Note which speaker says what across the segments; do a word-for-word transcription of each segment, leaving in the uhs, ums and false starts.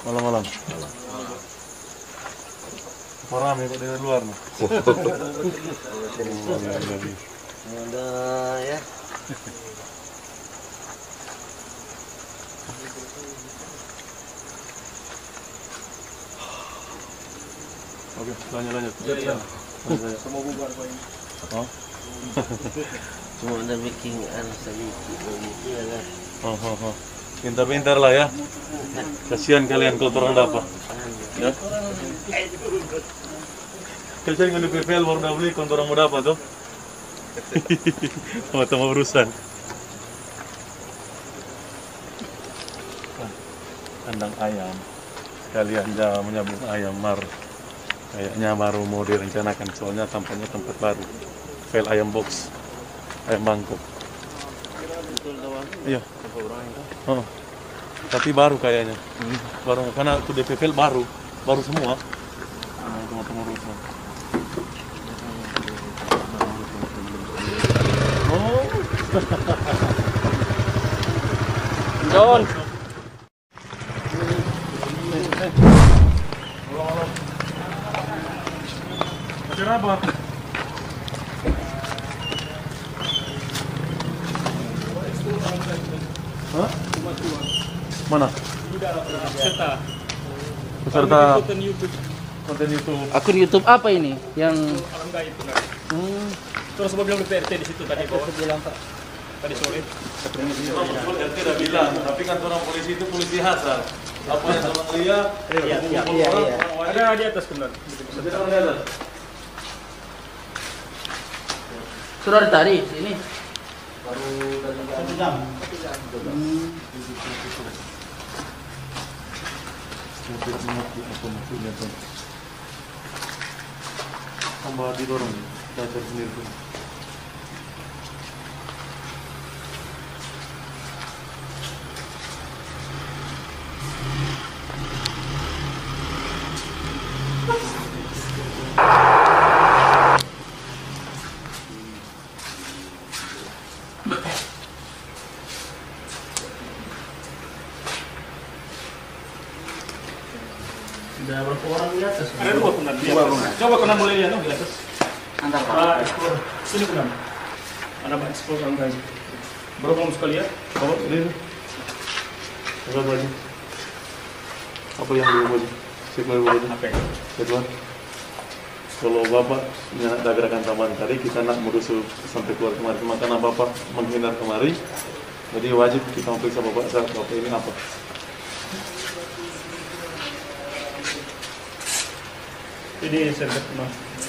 Speaker 1: Malam-malam. Orang ramai kok dari luar nih.
Speaker 2: Ada ya.
Speaker 1: Oke, lanjut lanjut.
Speaker 2: Ya, ya.
Speaker 1: Semua bubar Pak ini. Oh.
Speaker 2: Cuma ada bikin anu sedikit begitu ya kan.
Speaker 1: Oh, oh, oh. Pintar-pintar lah ya. Kasihan kalian kalau orang dapat. Ya. Kalian nggak di P P L baru udah beli kalau orang mau dapat tuh. Sama-sama urusan. Kandang ayam. Kalian jangan menyambung ayam mar. Kayaknya baru mau direncanakan, soalnya tampaknya tempat baru. File ayam box, ayam bangkok. Iya. Oh. Tapi baru kayaknya. Hmm. Baru karena itu D P P L baru, baru semua. Nah, itu pengurusan. Oh.
Speaker 3: John.
Speaker 1: Kenapa? Hah? Mana?
Speaker 3: Peserta.
Speaker 1: Peserta
Speaker 3: Konten YouTube.
Speaker 1: konten YouTube.
Speaker 4: Akun YouTube apa ini? Yang
Speaker 3: Alam gaib benar.
Speaker 4: hmm,
Speaker 3: Terus sebab bilang di P R T di situ tadi bawah.
Speaker 4: bilang Pak.
Speaker 3: Tadi sore.
Speaker 1: Dia tidak bilang, tapi kan orang polisi itu polisi hasar. Apa yang orang lihat?
Speaker 4: Iya, iya, iya, iya.
Speaker 3: Ada di atas benar.
Speaker 1: Ada di atas.
Speaker 4: Sudah ada tadi sini.
Speaker 1: Baru satu jam.
Speaker 4: Hmm.
Speaker 1: Tambah didorong, belajar sendiri pun.
Speaker 4: Sudah berapa orang di atas?
Speaker 3: Ada dua benar di atas. Coba kena boleh lihat dong di atas.
Speaker 4: Antar Pak.
Speaker 3: Ah, explore. Sini kena. Ada Pak explore orang gaib. Berapa kamu sekali ya?
Speaker 1: Apa ini? Apa tadi? Apa yang dulu tadi? Siapa yang dulu?
Speaker 3: Apa ya?
Speaker 1: Siapa? Kalau bapak ada gerakan taman tadi, kita nak merusuh sampai keluar kemari. Karena bapak menghindar kemari, jadi wajib kita periksa bapak saat bapak ini apa.
Speaker 3: Ini saya lihat kena.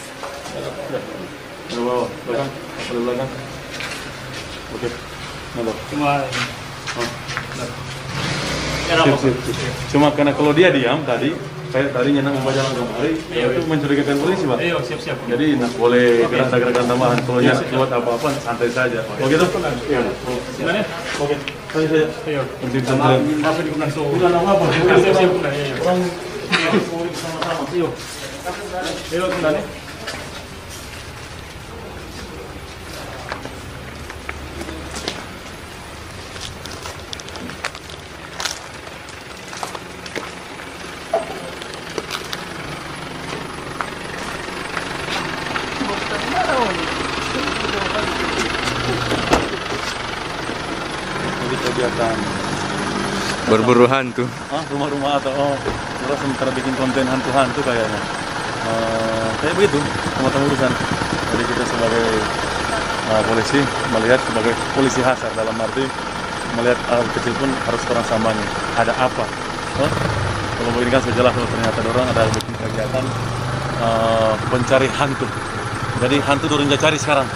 Speaker 1: Ada bawah, belakang, apa di belakang? Oke, nada.
Speaker 3: Cuma
Speaker 1: Oh.
Speaker 3: ya apa?
Speaker 1: Sip, sip, sip. Cuma karena kalau dia diam tadi, saya tadinya nak membaca jalan kemari,
Speaker 3: Iya,
Speaker 1: itu
Speaker 3: iya.
Speaker 1: mencurigakan polisi, Pak.
Speaker 3: Ayo siap-siap.
Speaker 1: Jadi nak boleh
Speaker 3: Oke.
Speaker 1: gerakan-gerakan tambahan. Kalau
Speaker 3: Iya,
Speaker 1: yang
Speaker 3: siap.
Speaker 1: buat apa-apa santai saja. Oh gitu? Iya.
Speaker 3: Gimana?
Speaker 1: Oke. Saya saya.
Speaker 3: Ayo.
Speaker 1: Nanti pesantren.
Speaker 3: Apa di Kumnan So?
Speaker 1: Bukan apa-apa.
Speaker 3: Siap-siap Kumnan. Iya, iya.
Speaker 1: Orang sama-sama.
Speaker 3: Ayo. Ayo Kumnan.
Speaker 1: Jadi kegiatan
Speaker 5: Berburu hantu.
Speaker 1: ah, rumah-rumah atau oh, terus sementara bikin konten hantu-hantu kayaknya. Eh, kayak begitu, sama-sama urusan. Jadi kita sebagai uh, polisi melihat sebagai polisi hasar dalam arti melihat hal kecil pun harus orang samanya. Ada apa? Oh, kalau begini kan sudah jelas kalau ternyata orang ada bikin kegiatan uh, pencari hantu. Jadi hantu orang cari sekarang.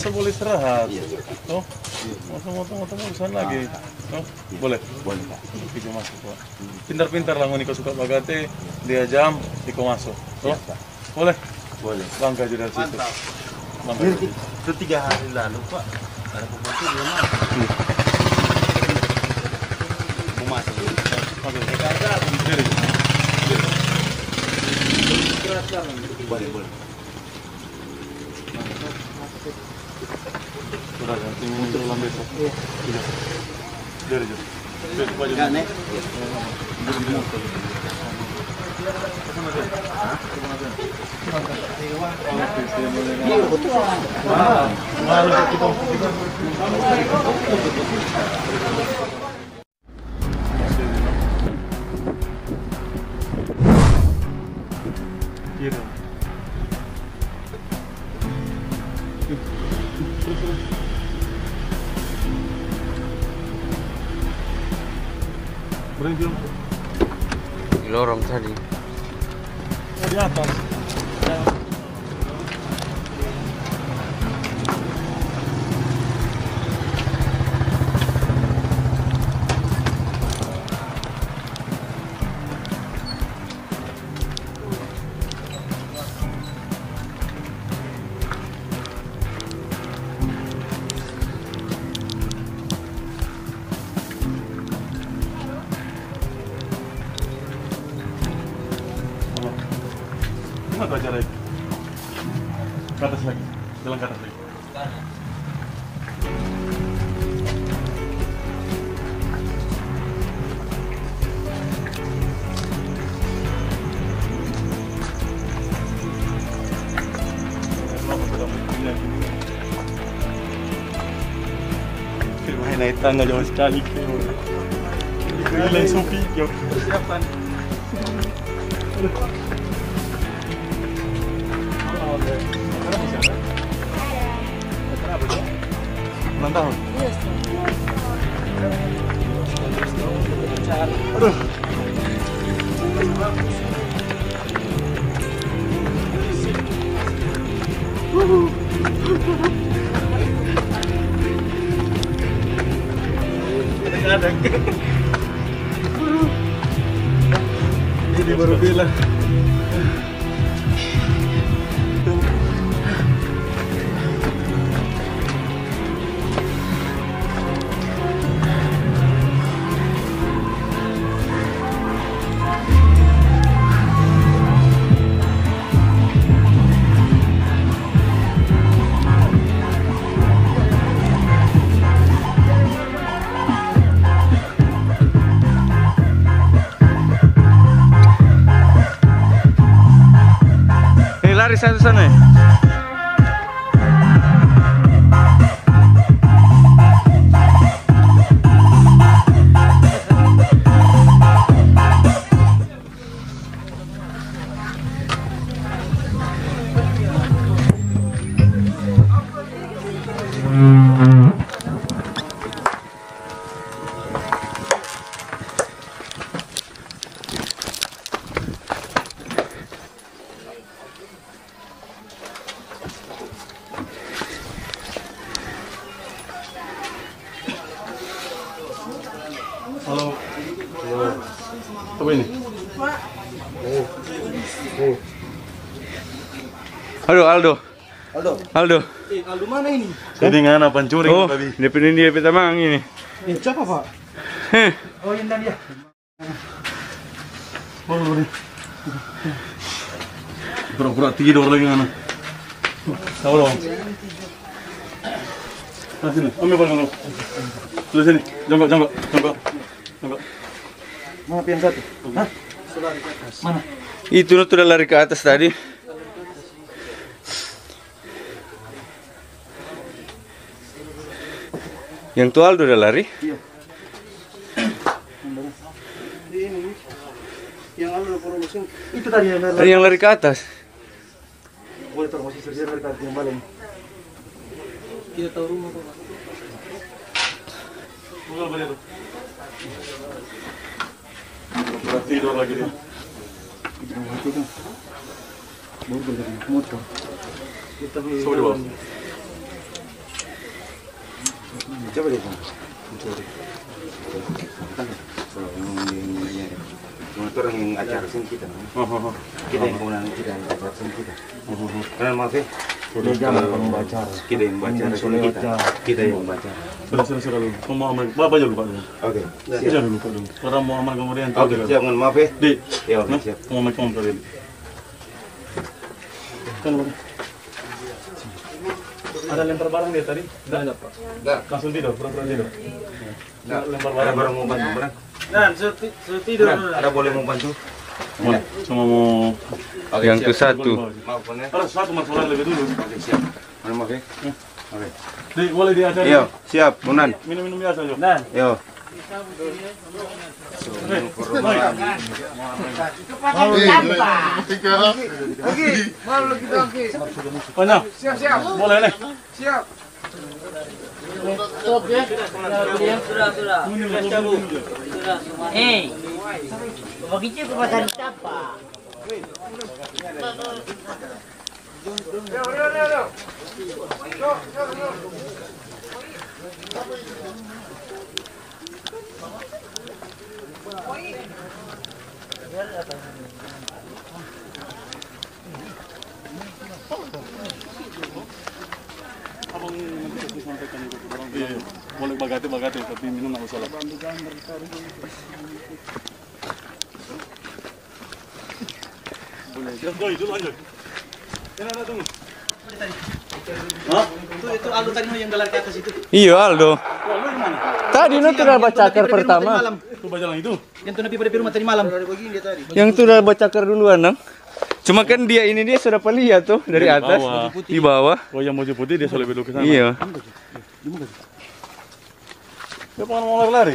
Speaker 1: masa boleh istirahat? Oh, masa motong-motong urusan lagi? Oh, boleh?
Speaker 2: Boleh Pak.
Speaker 1: Oke, masuk Pak. Pintar-pintar lah ngoni kau suka bagate, dia jam, di kau masuk. Oh, boleh?
Speaker 2: Boleh.
Speaker 1: Bangga aja dari situ. Bangga.
Speaker 2: Ini itu tiga hari lalu Pak. Ada pembantu belum masuk. Mau masuk.
Speaker 1: Oke. Diri.
Speaker 2: Boleh, boleh.
Speaker 1: Sudah, nanti muncul dalam besok. Iya. Dari aja. Dari baju.
Speaker 2: Enggak, Nek.
Speaker 1: Kira. Berhenti dong.
Speaker 5: Di lorong tadi.
Speaker 1: Oh, di atas. Gimana tuh acara itu? Ke atas lagi, jalan ke atas lagi. Film naik tangga jauh sekali. Hilang sopi, jauh persiapan. Ulang tahun? Aduh. Kadang-kadang. Ini baru bilang.
Speaker 5: Lari satu sana ya?
Speaker 1: Halo. Apa ini?
Speaker 5: Halo Aldo.
Speaker 2: Aldo.
Speaker 5: Aldo.
Speaker 3: Eh, Aldo mana ini?
Speaker 1: Jadi ngana pancuri
Speaker 5: Oh,
Speaker 1: tadi.
Speaker 5: dia pindah dia pita mang ini.
Speaker 3: Eh, siapa Pak?
Speaker 5: Heh.
Speaker 3: Oh, ini dia.
Speaker 1: Oh, lu nih. Pura-pura tidur lagi ngana. Tahu dong. Nah, sini. Ambil bal kamu. Lu sini. Jongkok, jongkok, jongkok. Jongkok. Mana pian satu? Hah? Mana?
Speaker 5: Itu tuh udah lari ke atas tadi. Yang tua Aldo udah lari?
Speaker 3: Iya. Ini. Yang Aldo promosi. Itu tadi yang
Speaker 5: Tadi yang lari ke atas.
Speaker 3: boleh taruh masih serjana dari kartu yang balik. Kita tahu rumah Pak.
Speaker 1: Tunggal balik tuh. Pura tidur lagi dia.
Speaker 3: Itu kan. Baru dari motor. Kita
Speaker 1: Coba di bawah.
Speaker 3: Coba deh. Motor yang acara sini kita. Kita yang kemudian kita yang acara sini kita. Karena maaf ya. Sudah jangan membaca. Kita yang baca sini kita. Kita yang baca.
Speaker 1: Sudah sudah sudah dulu. Mau aman. Bapak aja lupa dulu.
Speaker 3: Oke.
Speaker 1: Siap dulu Pak dulu. Orang mau aman kemudian.
Speaker 3: Oke, siap dengan maaf ya.
Speaker 1: Di.
Speaker 3: Ya, oke, siap.
Speaker 1: Mau aman kamu tadi. Kan Pak. Ada lempar barang dia tadi? Tidak ada Pak.
Speaker 3: Enggak.
Speaker 1: Langsung tidur, pura-pura tidur.
Speaker 3: Enggak.
Speaker 1: Lempar
Speaker 3: Ada
Speaker 1: barang.
Speaker 3: barang mau bantu barang.
Speaker 2: Nah, tidur.
Speaker 3: Ada boleh mau bantu?
Speaker 1: Mau, cuma mau
Speaker 3: Oke,
Speaker 5: Yang itu
Speaker 3: siap.
Speaker 5: satu.
Speaker 3: Maaf ya.
Speaker 1: harus satu masalah lebih dulu.
Speaker 3: Oke, siap. Mohon maaf ya. Oke.
Speaker 1: Di, boleh diajarin.
Speaker 3: Iya, siap, Munan.
Speaker 1: Minum-minum biasa Jo.
Speaker 2: Nah,
Speaker 3: Yo.
Speaker 1: Banyak. Siap-siap. Boleh nih.
Speaker 4: Stop ya.
Speaker 6: Sudah, sudah. Eh, begitu ke pasar siapa?
Speaker 1: Abang nanti sampaikan itu ke orang. Iya, boleh bagate-bagate tapi minum nggak usah lah. Boleh. Ya, doi, dulu lanjut. Ini ada tunggu. Hah?
Speaker 4: Itu itu Aldo tadi yang gelar ke atas itu.
Speaker 5: Iya Aldo.
Speaker 1: Wah, lu di mana?
Speaker 5: Tadi nu tuh udah baca cakar pertama.
Speaker 1: Tuh baca lang itu.
Speaker 4: Yang tuh nabi pada rumah tadi malam.
Speaker 5: Yang tuh udah baca cakar duluan, Nang. Cuma kan dia ini dia sudah lihat tuh dari
Speaker 1: Di
Speaker 5: atas
Speaker 1: bawah.
Speaker 5: di bawah.
Speaker 1: Oh, yang baju putih dia selalu belok ke sana.
Speaker 5: Iya.
Speaker 1: Dia pengen mau lari.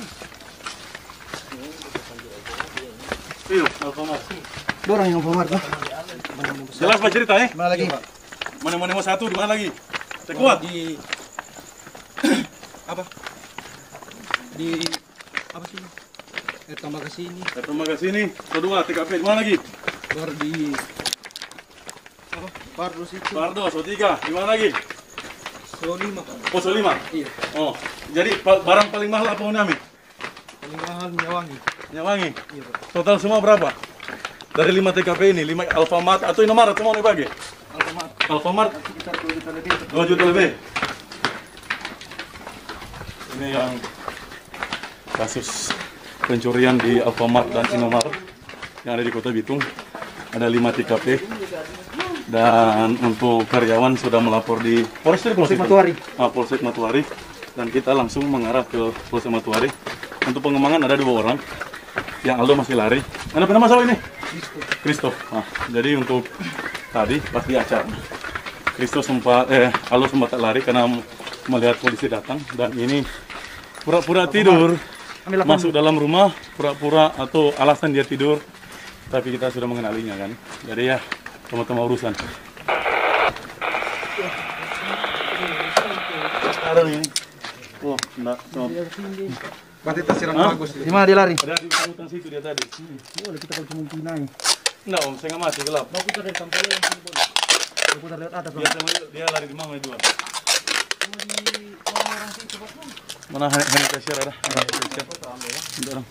Speaker 1: Iya, Alfamart.
Speaker 3: Dorang yang Alfamart lah.
Speaker 1: Jelas Pak cerita eh?
Speaker 3: Mana lagi?
Speaker 1: Mana-mana mau satu, di mana lagi? Saya kuat.
Speaker 3: Di apa? Di apa sih? Eh tambah ke sini.
Speaker 1: Saya terima ke sini. Kedua, T K P, di mana lagi?
Speaker 3: Baru di apa? Pardo situ.
Speaker 1: Pardo, so tiga, di mana lagi?
Speaker 3: So lima.
Speaker 1: Oh, so lima?
Speaker 3: Iya.
Speaker 1: Oh, jadi pa- barang paling mahal apa Unami?
Speaker 3: Paling mahal Nyawangi.
Speaker 1: Nyawangi?
Speaker 3: Iya, Pak.
Speaker 1: Total semua berapa? Dari lima T K P ini, lima Alfamart atau Indomaret semua nih bagi?
Speaker 3: Alfamart.
Speaker 1: Alfamart
Speaker 3: Sekitar dua juta lebih.
Speaker 1: dua juta lebih. Ini yang kasus pencurian di Alfamart dan Indomaret yang ada di Kota Bitung. Ada lima T K P dan untuk karyawan sudah melapor di Polsek
Speaker 3: Polsek Matuari.
Speaker 1: Ah, Polsek Matuari, dan kita langsung mengarah ke Polsek Matuari. Untuk pengembangan ada dua orang, yang Aldo masih lari. Ada nama siapa ini? Kristo. Nah, jadi untuk tadi pas di acara, Kristo sempat eh Aldo sempat lari karena melihat polisi datang, dan ini pura-pura tidur masuk dalam rumah, pura-pura atau alasan dia tidur, tapi kita sudah mengenalinya kan. Jadi ya sama-sama urusan. Ada ini. Oh, enggak.
Speaker 3: Berarti tersiram
Speaker 1: Hah?
Speaker 3: bagus. Di mana dia lari?
Speaker 1: Ada di hutan situ dia tadi.
Speaker 3: Boleh kita kalau cuma pinai.
Speaker 1: Enggak, Om, saya nggak mati gelap.
Speaker 3: Mau putar dari sampingnya langsung boleh. Mau putar lewat atas.
Speaker 1: Dia sama dia lari di mana itu? Mana hand hand cashier ada? Ada cashier. Bentar, Om.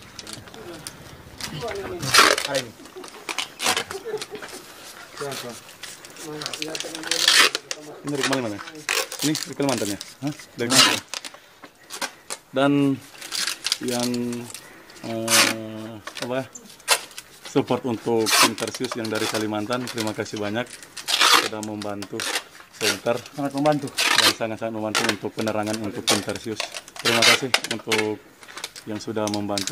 Speaker 1: Ini dari Kalimantan. Ini dari Kalimantan ya? Hah? Dari Kalimantan. Dan yang eh, apa ya? Support untuk Intersius yang dari Kalimantan, terima kasih banyak sudah membantu sebentar
Speaker 3: Sangat membantu.
Speaker 1: dan sangat-sangat membantu untuk penerangan untuk Intersius. Terima kasih untuk yang sudah membantu.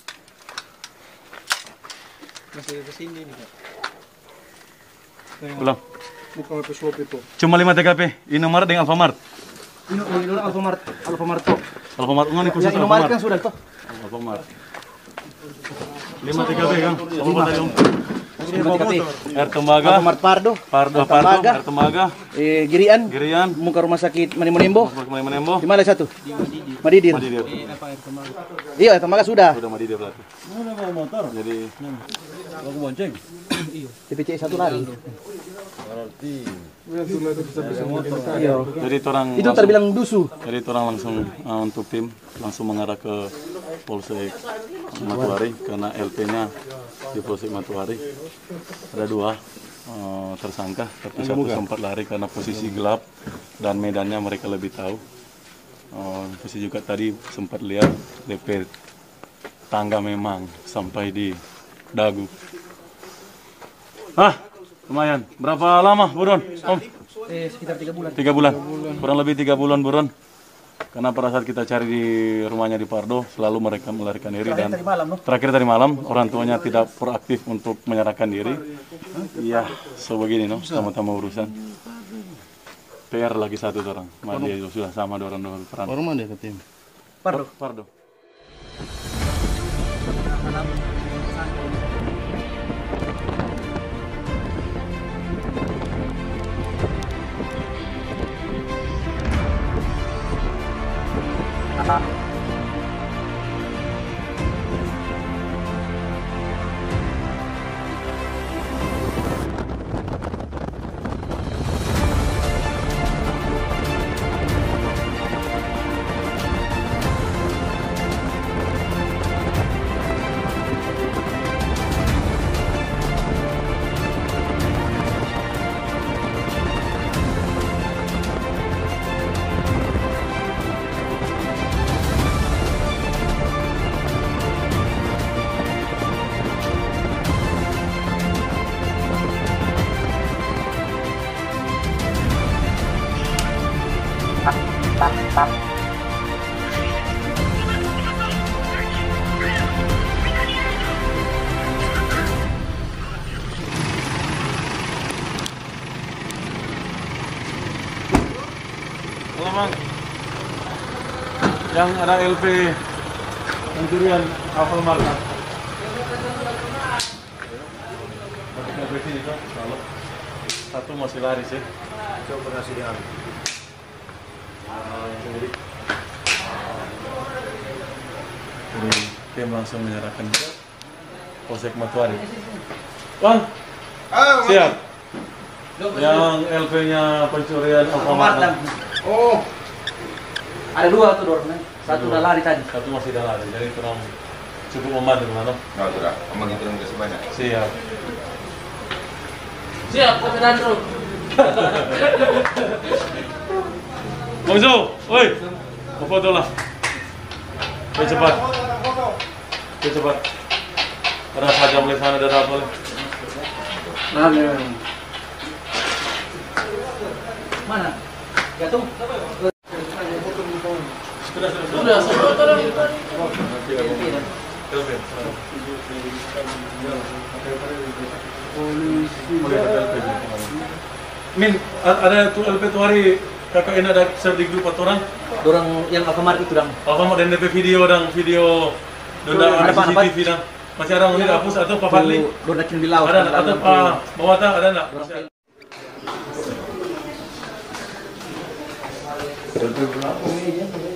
Speaker 3: Masih ke sini nih, Pak.
Speaker 1: Ulang.
Speaker 3: Buka ke swap itu.
Speaker 1: Cuma lima T K P, Indomaret dengan Alfamart.
Speaker 3: Ini ini Alfamart, Alfamart tuh.
Speaker 1: Alfamart enggak nih khusus
Speaker 3: Yang Indomaret
Speaker 1: Alfamart.
Speaker 3: kan sudah tuh.
Speaker 1: Alfamart. lima T K P kan? Apa tadi Om?
Speaker 3: Lima T K P.
Speaker 1: Air Tembaga,
Speaker 3: Alfamart Pardo,
Speaker 1: Pardo,
Speaker 3: Air
Speaker 1: Pardo,
Speaker 3: Tembaga.
Speaker 1: Air Tembaga,
Speaker 3: eh, Girian,
Speaker 1: Girian,
Speaker 3: muka rumah sakit Manimunembo.
Speaker 1: Kemarin Menembo,
Speaker 3: Di mana satu? Madidir.
Speaker 1: Madidir.
Speaker 3: Iya, Tembaga sudah.
Speaker 1: Sudah Madidir berarti. Jadi
Speaker 3: T P C satu lari.
Speaker 2: berarti
Speaker 4: Iya.
Speaker 1: Jadi orang
Speaker 4: Itu terbilang dusu.
Speaker 1: Jadi orang langsung uh, untuk tim langsung mengarah ke Polsek Matuari karena L P-nya di Polsek Matuari ada dua uh, tersangka, tapi satu sempat lari karena posisi gelap dan medannya mereka lebih tahu. Uh, terus juga tadi sempat lihat D P tangga memang sampai di dagu. Ah, lumayan. Berapa lama, Buron? Om?
Speaker 4: Eh, sekitar tiga bulan.
Speaker 1: Tiga bulan. Kurang lebih tiga bulan, Buron. Karena pada saat kita cari di rumahnya di Pardo, selalu mereka melarikan diri dan
Speaker 4: Tadi malam, no?
Speaker 1: terakhir tadi malam orang tuanya tidak proaktif untuk menyerahkan diri. Iya, so begini, no, sama-sama urusan. P R lagi satu orang, dia sudah sama dua orang dua peran.
Speaker 3: Orang mana ke tim?
Speaker 4: Pardo.
Speaker 1: Pardo. Halo, Mang. Yang ada L P pencurian Alfamart. Satu masih lari sih. Coba berhasil diambil. Jadi tim langsung menyerahkan ke Polsek Matuari. Bang, siap. Yang L P-nya pencurian Alfamart.
Speaker 4: Oh. Ada dua tuh dorongnya. Satu udah lari tadi.
Speaker 1: Satu masih udah lari. Jadi kurang cukup membantu, mana?
Speaker 3: Nah, sudah. Omong itu yang kasih banyak.
Speaker 1: Siap.
Speaker 6: Siap, Komandan Bro.
Speaker 1: Bang Zo, woi, mau foto lah. Ayo cepat. Ayo cepat. Ada saja mulai sana ada apa?
Speaker 4: Mana? Jatuh.
Speaker 1: Sudah, sudah,
Speaker 6: Sudah, sudah, tolong.
Speaker 1: Min, ada tuh L P tuh hari kakak ini ada share di grup atau orang?
Speaker 4: Dorong yang Alfamart itu dong.
Speaker 1: Alfamart dan D P video dan video dan
Speaker 4: Ada
Speaker 1: C C T V
Speaker 4: apa?
Speaker 1: dan masih ada yang dihapus atau Pak Fadli?
Speaker 4: Dorong di laut.
Speaker 1: Ada nggak? Atau Pak Mawata ada nggak?
Speaker 4: Dorong